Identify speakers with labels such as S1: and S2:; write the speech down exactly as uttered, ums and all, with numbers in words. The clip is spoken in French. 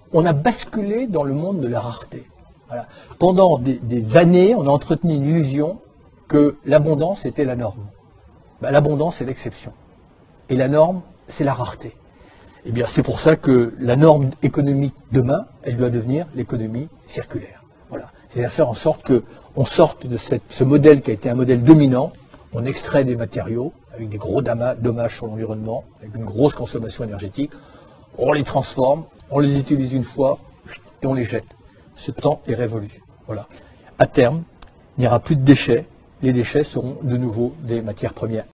S1: on a basculé dans le monde de la rareté. Voilà. Pendant des, des années, on a entretenu une illusion que l'abondance était la norme. Ben, l'abondance, c'est l'exception. Et la norme, c'est la rareté. Eh bien, c'est pour ça que la norme économique demain, elle doit devenir l'économie circulaire. Voilà. C'est-à-dire faire en sorte qu'on sorte de cette, ce modèle qui a été un modèle dominant. On extrait des matériaux avec des gros dommages sur l'environnement, avec une grosse consommation énergétique. On les transforme, on les utilise une fois et on les jette. Ce temps est révolu. Voilà. À terme, il n'y aura plus de déchets. Les déchets seront de nouveau des matières premières.